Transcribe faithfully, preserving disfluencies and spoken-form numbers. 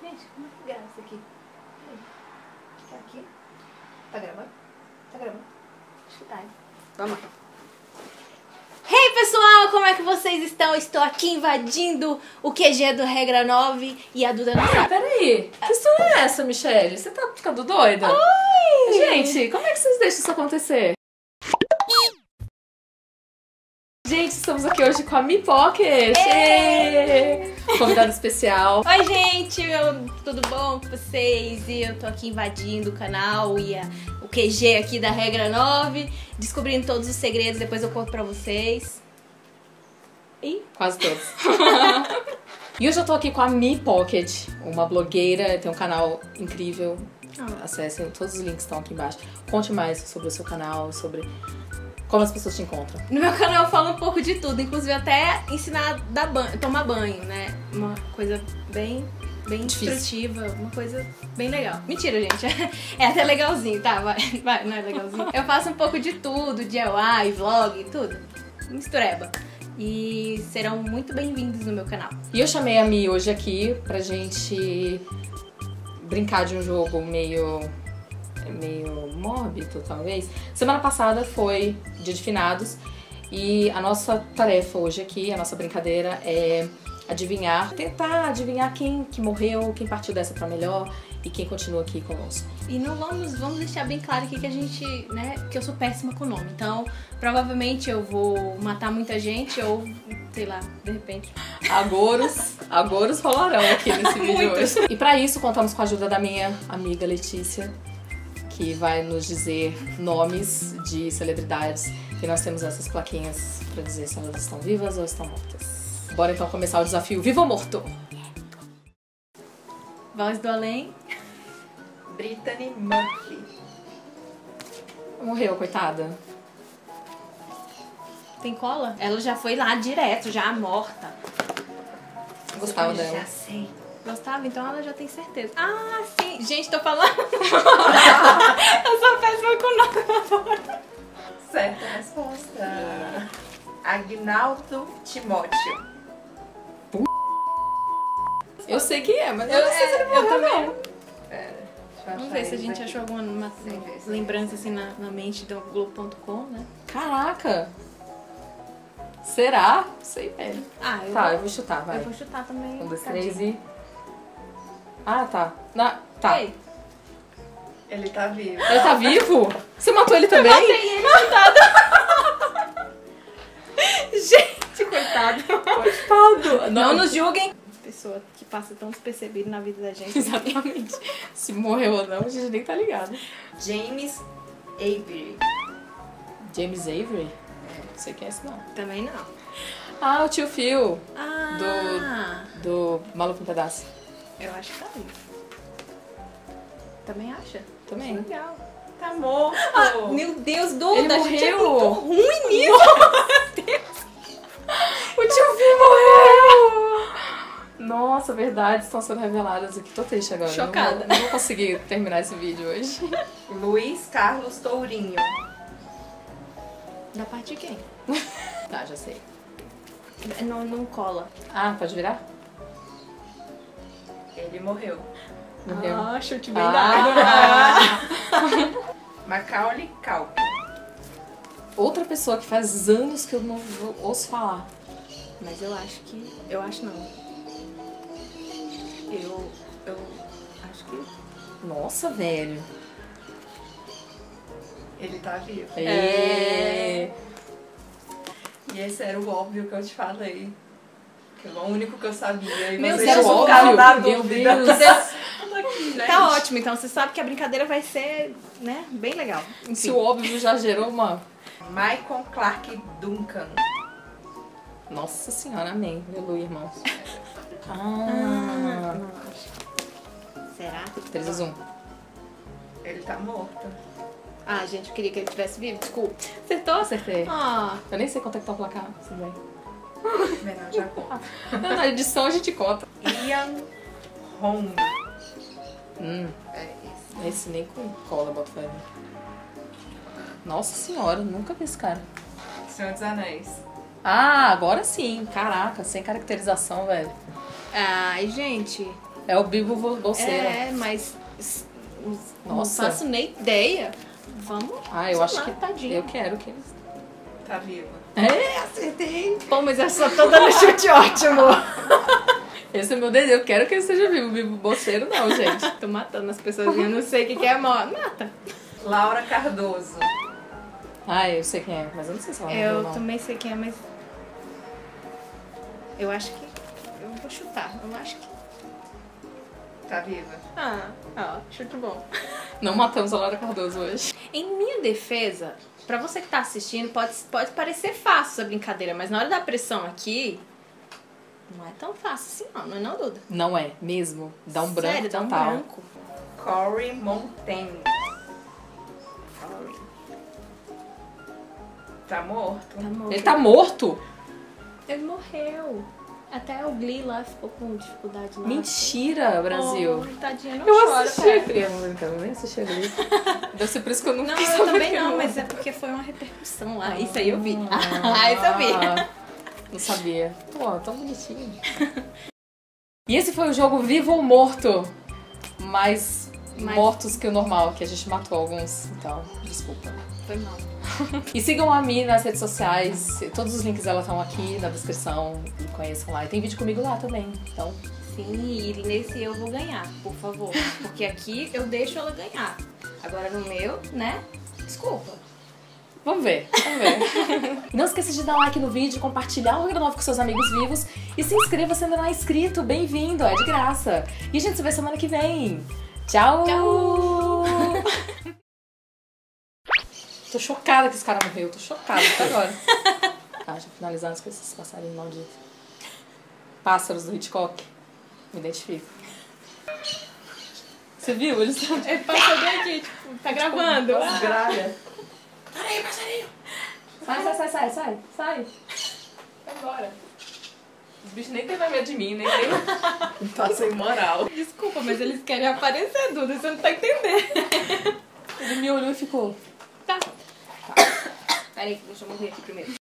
Gente, como é que grava isso aqui? Tá aqui? Tá gravando? Tá gravando? Acho que tá, hein? Vamos lá. Hey pessoal, como é que vocês estão? Estou aqui invadindo o Q G do Regra nove e a Duda não sabe. Peraí, que história é essa, Michelle? Você tá ficando doida? Oi! Gente, como é que vocês deixam isso acontecer? Gente, estamos aqui hoje com a Mi Pocket! Convidado especial. Oi gente, meu, tudo bom com vocês? E eu tô aqui invadindo o canal e a, o Q G aqui da Regra nove, descobrindo todos os segredos, depois eu conto pra vocês. E Quase todos. E hoje eu tô aqui com a Mi Pocket, uma blogueira, tem um canal incrível. Acessem, todos os links estão aqui embaixo. Conte mais sobre o seu canal, sobre como as pessoas te encontram. No meu canal eu falo um pouco de tudo, inclusive até ensinar a dar banho, tomar banho, né? Uma coisa bem, bem instrutiva, uma coisa bem legal. Mentira, gente, é até legalzinho, tá? Vai, vai, não é legalzinho? Eu faço um pouco de tudo, D I Y, vlog, tudo. Mistureba. E serão muito bem-vindos no meu canal. E eu chamei a Mi hoje aqui pra gente brincar de um jogo meio... meio mórbido, talvez. Semana passada foi Dia de Finados e a nossa tarefa hoje aqui, a nossa brincadeira é adivinhar, tentar adivinhar quem que morreu, quem partiu dessa pra melhor e quem continua aqui conosco. E não vamos, vamos deixar bem claro aqui que a gente, né, que eu sou péssima com nome. Então, provavelmente eu vou matar muita gente ou, sei lá, de repente... Agoros, agoros rolarão aqui nesse vídeo hoje. E pra isso, contamos com a ajuda da minha amiga Letícia, que vai nos dizer nomes de celebridades. E nós temos essas plaquinhas pra dizer se elas estão vivas ou estão mortas. Bora então começar o desafio Vivo ou Morto? Voz do além. Brittany Murphy. Morreu, coitada. Tem cola? Ela já foi lá direto, já morta. Gostava Eu dela. Já sei. Gostava? Então ela já tem certeza. Ah, sim. Gente, tô falando. Eu sou péssima com nome. Certa resposta. Agnaldo Timóteo. Eu sei quem é, mas eu, Eu, não sei se ele é, morreu, eu também. Pera, deixa eu Vamos achar ver se a eles gente aqui. achou alguma uma, Sem ver, sem lembrança assim na, na mente do Globo ponto com, né? Caraca! Será? Não sei, velho. Ah, eu, Tá, vou, eu vou chutar, vai. eu vou chutar também. Um, dois, tadinho. três e... Ah, tá. Na... Tá. Ei, Ele tá vivo. Ele tá vivo? Você matou ele também? matei ele, coitado. Gente, coitado. Coitado! Não nos julguem. Pessoa que passa tão despercebido na vida da gente. Exatamente. Se morreu ou não, a gente nem tá ligado. James Avery. James Avery? Não sei quem é esse, não. Também não. Ah, o tio Phil, Ah, do Maluco no Pedaço. eu acho que tá vivo. Também acha? Também. Legal. Tá morto. Ah, meu Deus, Duda, Ele a gente é morreu. muito ruim nisso. O tio Phil morreu! Nossa, verdade, estão sendo reveladas aqui. Tô triste agora. Chocada. Não vou, não vou conseguir terminar esse vídeo hoje. Luiz Carlos Tourinho. Da parte de quem? Tá, já sei. Não, não cola. Ah, pode virar? Ele morreu. Morreu. Ah, chute bem Ah. dado. Macaulay Culkin. Outra pessoa que faz anos que eu não ouço falar. Mas eu acho que... Eu acho não. Eu... Eu acho que... Nossa, velho. Ele tá vivo. É. E esse era o óbvio que eu te falei. Que era o único que eu sabia. E Meu vocês Deus, ficaram óbvio. na Meu dúvida. Deus. Aqui, gente. Tá ótimo, então você sabe que a brincadeira vai ser, né, bem legal. Se Enfim. o óbvio já gerou uma... Michael Clark Duncan. Nossa senhora, amém. Aleluia, irmãos. Ah, Ah. não acho. Será? três a um. Ele tá morto. Ah, gente, eu queria que ele tivesse vivo. Desculpa. Acertou? Acertei. Ah, Eu nem sei quanto é que tá o placar. Tudo bem. Menor já conta. Na edição a gente conta. Ian Holm. Hum, É esse. esse nem com cola, bota fé. Nossa senhora, nunca vi esse cara. Senhor dos Anéis. Ah, agora sim. Caraca, sem caracterização, velho. ai, gente. É o Bibo Bolseiro. É, mas não Nossa. faço nem ideia. Vamos. Ah, eu sei acho lá, que tadinho. eu quero que eles... Tá viva. É, acertei. Pô, mas eu só tô dando chute ótimo. Esse é meu desejo. Eu quero que ele seja vivo. O Bibo Bolseiro não, gente. Tô matando as pessoas. Eu não sei o que, que é mó. Mata. Laura Cardoso. Ah, eu sei quem é, mas eu não sei se ela morreu, Eu não. também sei quem é, mas. Eu acho que. Eu vou chutar. Eu acho que. Tá viva. Ah, ó, chute bom. Não matamos a Laura Cardoso hoje. Em minha defesa, pra você que tá assistindo, pode, pode parecer fácil essa brincadeira, mas na hora da pressão aqui, não é tão fácil assim não, não é não, Duda? Não é, mesmo. Dá um branco Sério, dá um total. branco. Corey Montaigne. Tá morto? Tá morto. Ele tá morto? Ele morreu. Até o Glee lá ficou com dificuldade lá. Mentira, Brasil. Oh, tadinha, não eu chora, assisti cara. a criança, eu nem assisti a Glee. Deve ser por isso que eu não Não, quis eu saber também que não, ele mas é porque foi uma repercussão lá. Isso aí eu vi. Ah, isso eu vi. Ah, não sabia. Pô, tão bonitinho. E esse foi o jogo Vivo ou Morto. Mais Mas- mortos que o normal, que a gente matou alguns. Então, desculpa. Foi mal. E sigam a Mi nas redes sociais. Todos os links dela estão aqui na descrição. E conheçam lá. E tem vídeo comigo lá também. Então, Sim, e nesse eu vou ganhar, por favor. Porque aqui eu deixo ela ganhar. Agora no meu, né? Desculpa. vamos ver. Vamos ver. Não esqueça de dar like no vídeo, compartilhar o Regra nove com seus amigos vivos. E se inscreva se ainda não é inscrito. Bem-vindo, é de graça. E a gente se vê semana que vem. Tchau! Tchau! Tô chocada que esse cara morreu. Tô chocada até agora. Tá, já finalizando com esses passarinhos malditos. Pássaros do Hitchcock. Me identifico. Você viu? Eles estão... Ele passou bem aqui, tipo, tá gravando. As gralhas. Peraí, passarinho! Sai, sai, sai, sai, sai. Sai. Vai embora. Os bichos nem tem medo de mim, nem tem... Tá sem moral. Desculpa, mas eles querem aparecer, Duda, você não tá entendendo. Ele me olhou e ficou... Tá. Peraí, deixa eu morrer aqui primeiro.